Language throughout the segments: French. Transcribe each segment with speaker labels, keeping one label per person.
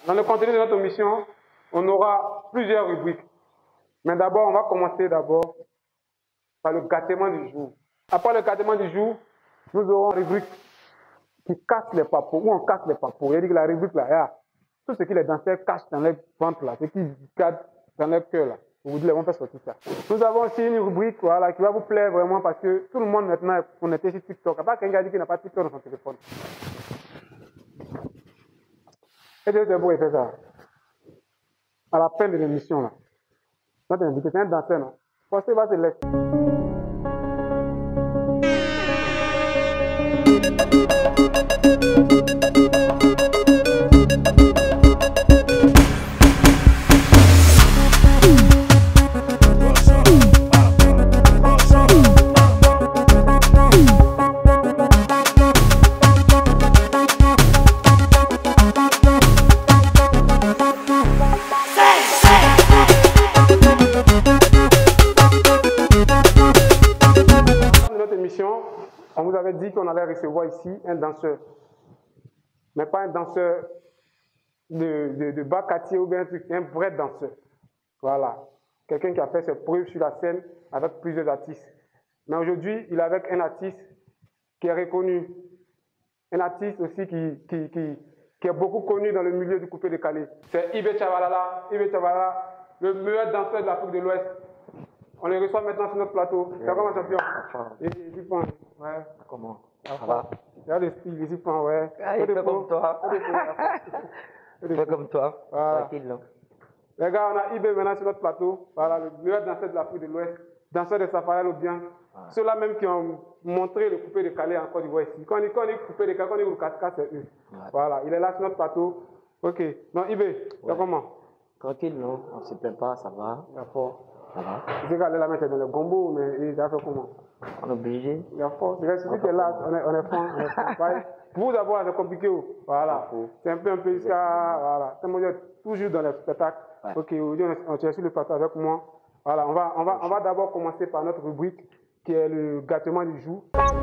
Speaker 1: Dans le contenu de notre mission, on aura plusieurs rubriques. Mais d'abord, on va commencer par le gâtement du jour. Après le gâtement du jour, nous aurons une rubrique qui casse les papos, où on casse les papos. Il dit que la rubrique là, là, tout ce que les danseurs cachent dans leur ventre là, ce qu'ils gardent dans leur cœur là, vous dites, on fait sortir ça. Nous avons aussi une rubrique voilà, qui va vous plaire vraiment parce que tout le monde maintenant est connecté sur TikTok. À part quelqu'un dit qu'il n'a pas TikTok dans son téléphone. Et c'est pour faire ça. À la fin de l'émission là. Notre invité, c'est un danseur, non? Pensez, va se laisser. On vous avait dit qu'on allait recevoir ici un danseur, mais pas un danseur de bas quartier ou bien un truc, un vrai danseur. Voilà, quelqu'un qui a fait ses preuves sur la scène avec plusieurs artistes. Mais aujourd'hui, il est avec un artiste qui est reconnu, un artiste aussi qui est beaucoup connu dans le milieu du coupé-décalé. C'est Ibe Tchabalala. Ibe Tchabalala, le meilleur danseur de l'Afrique de l'Ouest. On le reçoit maintenant sur notre plateau. C'est comment, champion? Ouais.
Speaker 2: Comment? Ça va?
Speaker 1: Regarde le style, ici, ouais.
Speaker 2: Fais comme toi. Fais comme toi. Tranquille, non?
Speaker 1: Les gars, on a Ibe maintenant sur notre plateau. Voilà, le meilleur danseur de l'Afrique de l'Ouest. Danseur de Safari Lodian. Ceux-là même qui ont montré le coupé-décalé en Côte d'Ivoire ici. Quand on dit coupé-décalé, quand on dit le cascade, c'est eux. Voilà, il est là sur notre plateau. Ok. Donc, Ibe, c'est comment?
Speaker 2: Tranquille, non? On ne se plaint pas, ça va.
Speaker 1: D'accord.
Speaker 2: Ça va.
Speaker 1: Je sais qu'elle la mettre dans le gombo, mais il a fait comment?
Speaker 2: On est obligé.
Speaker 1: Il y a fort. C'est celui qui est là, on est franc. Pour vous d'abord, c'est compliqué. Voilà. C'est un peu jusqu'à. Voilà. C'est mon toujours dans les spectacles. Ouais. Ok, aujourd'hui, on est sur le plateau avec moi. Voilà, on va d'abord commencer par notre rubrique qui est le gâtement du jour.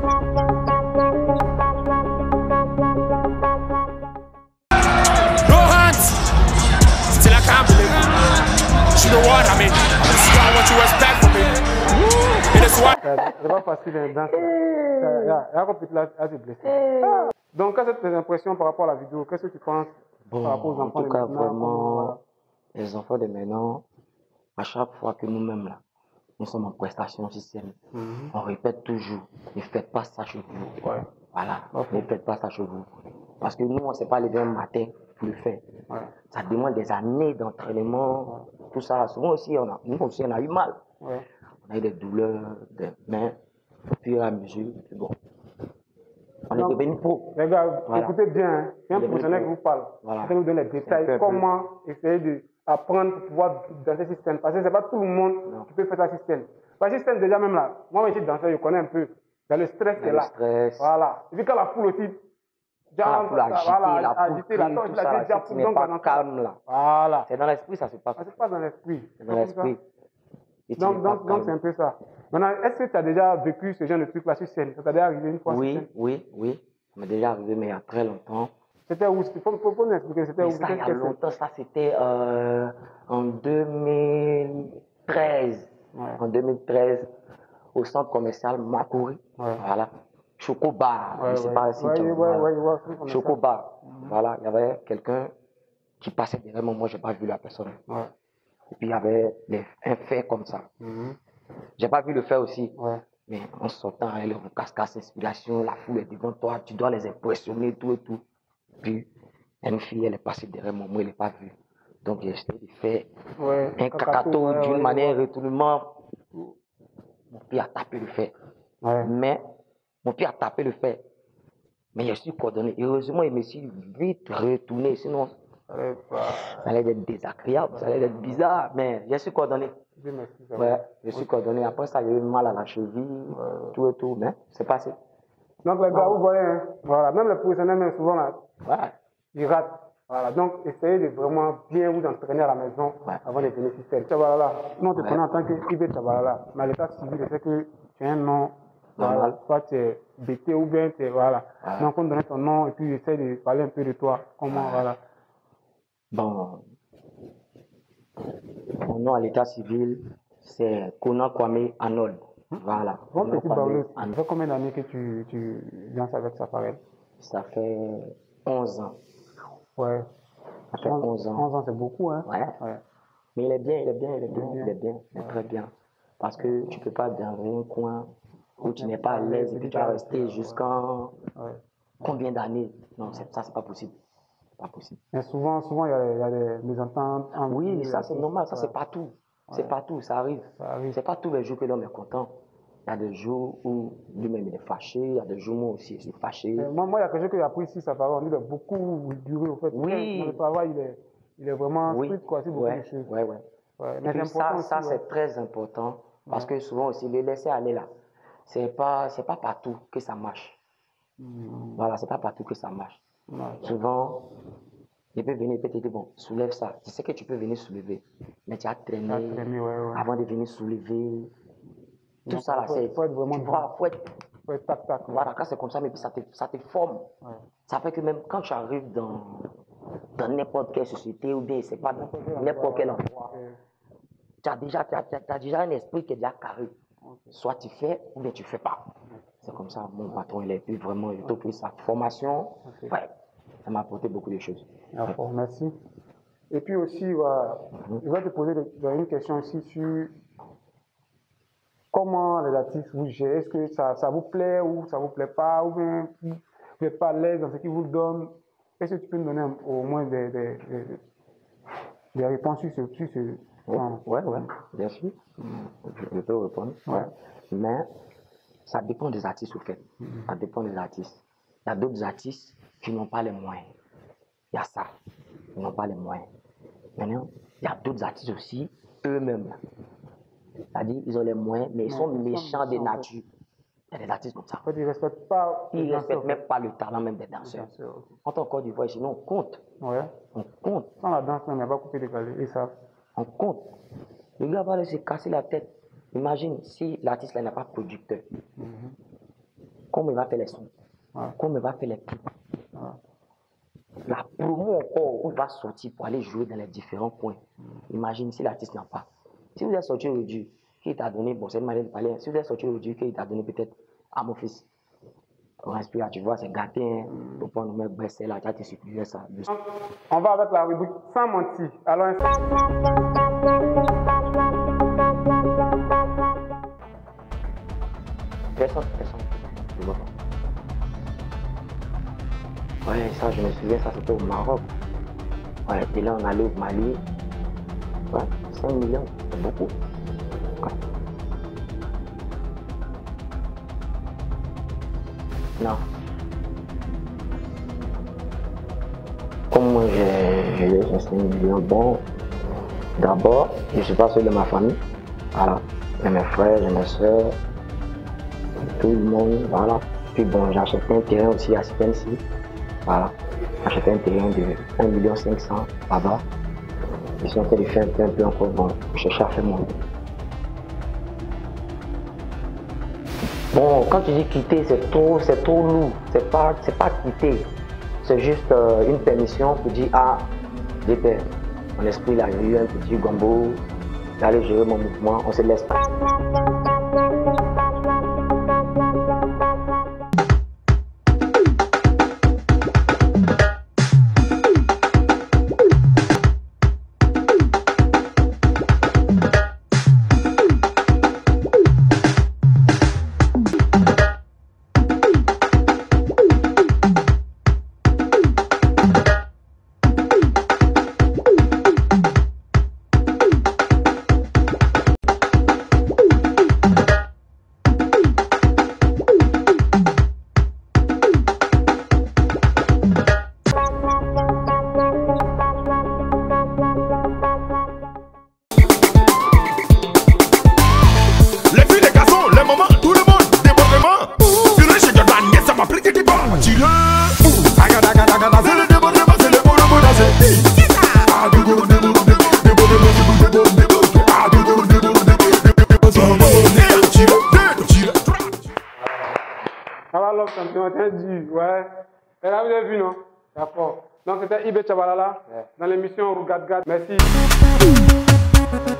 Speaker 3: Still I can't believe it. You know what I mean? This is not what you expect from me. It is what.
Speaker 1: C'est pas facile de danser. Il y a un peu de blessé. Donc, quelles sont tes impressions par rapport à la vidéo? Qu'est-ce que tu penses par rapport aux enfants
Speaker 2: en tout cas,
Speaker 1: de maintenant?
Speaker 2: vraiment, les enfants de maintenant, à chaque fois que nous-mêmes là, nous sommes en prestation sur scène, on répète toujours, ne faites pas ça chez vous.
Speaker 1: Ouais.
Speaker 2: Voilà, ne faites pas ça chez vous. Parce que nous, on ne s'est pas levé un matin pour le faire. Ouais. Ça demande des années d'entraînement, tout ça. Souvent aussi, nous aussi, on a eu mal. Ouais. On a eu des douleurs, mais au fur et à mesure, c'est bon. On est devenu pro.
Speaker 1: Les gars, écoutez bien, hein. C'est un professionnel qui vous parle. Voilà. Je vous donne les détails, comment essayer d'apprendre pour pouvoir danser système. Parce que ce n'est pas tout le monde qui peut faire ça système. Parce que système, déjà même là, moi, je suis danseur, je connais un peu. Il y a le stress qui est là.
Speaker 2: Stress.
Speaker 1: Voilà. Et puis quand la foule aussi,
Speaker 2: la foule agitée, la foule, tout ça, là, si tu n'es pas calme là. Voilà. C'est dans l'esprit, ça se passe.
Speaker 1: Ça se passe dans l'esprit.
Speaker 2: C'est dans l'esprit.
Speaker 1: Donc c'est un peu ça. Maintenant, est-ce que tu as déjà vécu ce genre de truc là sur scène? Ça t'est déjà arrivé une fois?
Speaker 2: Oui. Ça m'est déjà arrivé, mais il y a très longtemps.
Speaker 1: C'était où? Faut nous expliquer, c'était où?
Speaker 2: Ça, il y a longtemps, ça c'était en 2013. Ouais. En 2013, au centre commercial Makori. Ouais. Voilà. Chocobar. Je ne sais pas si tu vois. Chocobar. Voilà, il y avait quelqu'un qui passait derrière moi, je n'ai pas vu la personne. Ouais. Et puis il y avait un fait comme ça. J'ai pas vu le faire aussi. Ouais. Mais en sortant, elle est en cascade, inspiration, la foule est devant toi, tu dois les impressionner, tout et tout. Puis, une fille, elle est passée derrière moi, moi, elle n'est pas vue. Donc, j'ai essayé de faire un cacato d'une manière retournement. Mon pied a tapé le fer. Ouais. Mais, mon pied a tapé le fer. Mais je suis coordonné. Heureusement, je me suis vite retourné, sinon, ça allait être désagréable, ça allait être bizarre, mais je suis coordonné. Ouais, je suis coordonné. Après ça, il y a eu mal à la cheville, tout et tout, mais c'est passé.
Speaker 1: Donc, les gars, vous voyez, hein, voilà, même les professionnels, même souvent, là, ils ratent. Voilà, donc, essayez de vraiment bien vous entraîner à la maison avant de venir sur scène. Tchabalala, nous, on te connaît en tant que Ibe Tchabalala, mais à l'état civil, je sais que tu as un nom, voilà, soit tu es BT ou bien tu es, voilà. Donc, on donne ton nom et puis essaye de parler un peu de toi, comment, voilà.
Speaker 2: Bon, mon nom à l'état civil, c'est Konan Kwame Arnold. Voilà.
Speaker 1: Bon petit Baoulé, ça fait combien d'années que tu danses avec Safarel?
Speaker 2: Ça fait 11 ans.
Speaker 1: Ouais.
Speaker 2: Ça fait 11 ans.
Speaker 1: 11 ans, c'est beaucoup, hein?
Speaker 2: Ouais. Mais il est très bien. Parce que tu ne peux pas dans un coin où tu n'es pas à l'aise et puis tu vas rester jusqu'en combien d'années? Non, ça, c'est pas possible. Pas possible.
Speaker 1: Mais souvent, il y a des mésententes.
Speaker 2: Oui, ça c'est normal, ça c'est partout. C'est partout, ça arrive. C'est pas tous les jours que l'homme est content. Il y a des jours où lui-même il est fâché, il y a des jours où moi aussi je suis fâché.
Speaker 1: Moi, il y a quelque chose que j'ai appris ici, ça paraît, on dit de beaucoup durer au fait.
Speaker 2: Oui.
Speaker 1: Dans le travail, il est vraiment strict, quoi, c'est beaucoup de choses.
Speaker 2: Mais puis ça c'est très important, parce que souvent aussi, le laisser aller là, c'est pas partout que ça marche. Voilà, c'est pas partout que ça marche. Souvent, il peut venir, il peut te dire, bon, soulève ça. Tu sais que tu peux venir soulever, mais tu as traîné avant de venir soulever. Tout ça là, c'est.
Speaker 1: Faut être vraiment.
Speaker 2: Faut être tac. Voilà, quand c'est comme ça, mais puis ça te forme. Ça fait que même quand tu arrives dans n'importe quelle société ou bien c'est pas n'importe quel endroit, tu as déjà un esprit qui est déjà carré. Soit tu fais ou bien tu fais pas. C'est comme ça, mon patron, il est plus vraiment, il a pris sa formation. Ouais, ça m'a apporté beaucoup de choses.
Speaker 1: D'accord, merci. Et puis aussi, je vais te poser une question aussi sur comment les artistes vous gèrent. Est-ce que ça vous plaît ou ça vous plaît pas, ou bien vous n'êtes pas à l'aise dans ce qu'ils vous donnent? Est-ce que tu peux me donner au moins des réponses sur ce point?
Speaker 2: Ouais, bien sûr. Je peux répondre. Mais ça dépend des artistes, au fait. Ça dépend des artistes. Il y a d'autres artistes qui n'ont pas les moyens. Il y a ça. Ils n'ont pas les moyens. Maintenant, il y a d'autres artistes aussi, eux-mêmes. C'est-à-dire, ils ont les moyens, mais ils sont méchants de nature. Il y a des artistes comme ça.
Speaker 1: Ils ne respectent pas.
Speaker 2: Ils ne respectent même pas le talent même des danseurs. En tant qu'Côte d'Ivoire, sinon on compte. On compte.
Speaker 1: Sans la danse, il n'y a pas coupé décalé. Et ça.
Speaker 2: On compte. Le gars va se casser la tête. Imagine si l'artiste n'est pas producteur. Comment il va faire les sons? Comment il va faire les clips? La promo encore où il va sortir pour aller jouer dans les différents coins. Imagine si l'artiste n'a pas. Si vous êtes sorti aujourd'hui, qui t'a donné, bon c'est une manière de parler, si vous êtes sorti aujourd'hui, qui t'a donné peut-être à mon fils. On respire, tu vois, c'est gâté, pour pas nous mettre baisser là, tu as te supplié ça.
Speaker 1: On va avec la rubrique sans mentir. Alors,
Speaker 2: Personne. Ouais, ça, je me souviens, ça c'était au Maroc. Ouais, et là, on allait au Mali. Ouais, 5 millions, c'est beaucoup. Ouais. Non. Comme moi, j'ai 5 millions, bon, d'abord, je ne suis pas seul de ma famille. Voilà. J'ai mes frères, j'ai mes soeurs, tout le monde, voilà. Puis bon, j'ai acheté un terrain aussi à Spency. Voilà. J'ai acheté un terrain de 1 500 000 là-bas. Je suis en train de faire un peu encore, bon, je cherche à faire mon. Bon, quand tu dis quitter, c'est trop lourd. C'est pas quitter. C'est juste une permission pour dire, ah, j'ai fait. Mon esprit, là, j'ai eu un petit gombo, j'allais gérer mon mouvement, on se laisse pas.
Speaker 1: Champion, entendu, ouais. Et là, vous avez vu, non? D'accord. Donc c'était Ibé Tchabalala dans l'émission Rougadgad. Merci.